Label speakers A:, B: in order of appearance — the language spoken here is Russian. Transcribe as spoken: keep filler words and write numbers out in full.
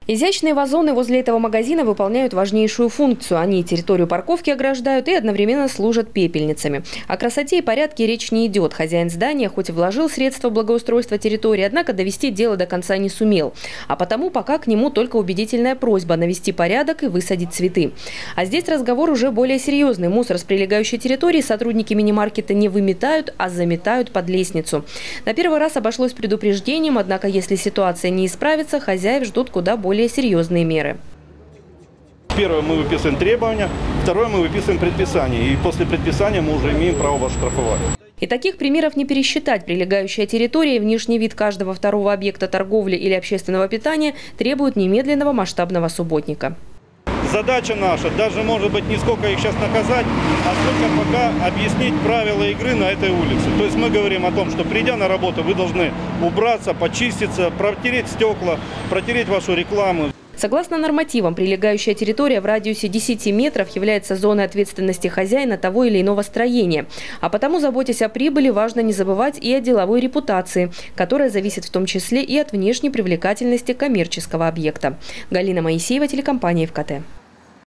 A: Изящные вазоны возле этого магазина выполняют важнейшую функцию. Они территорию парковки ограждают и одновременно служат пепельницами. О красоте и порядке речь не идет. Хозяин здания хоть и вложил средства в благоустройство территории, однако довести дело до конца не сумел. А потому пока к нему только убедительная просьба навести порядок и высадить цветы. А здесь разговор уже более серьезный. Мусор с прилегающей территории сотрудники мини-маркета не выметают, а заметают под лестницу. На первый раз обошлось предупреждением, однако если ситуация не исправится, хозяев ждут куда более серьезные меры.
B: Первое, мы выписываем требования, второе, мы выписываем предписание. И после предписания мы уже имеем право вас штрафовать.
A: И таких примеров не пересчитать. Прилегающая территория и внешний вид каждого второго объекта торговли или общественного питания требуют немедленного масштабного субботника.
B: Задача наша, даже может быть не сколько их сейчас наказать, а сколько пока объяснить правила игры на этой улице. То есть мы говорим о том, что придя на работу, вы должны убраться, почиститься, протереть стекла, протереть вашу рекламу.
A: Согласно нормативам, прилегающая территория в радиусе десяти метров является зоной ответственности хозяина того или иного строения. А потому, заботясь о прибыли, важно не забывать и о деловой репутации, которая зависит в том числе и от внешней привлекательности коммерческого объекта. Галина Моисеева, телекомпания ФКТ.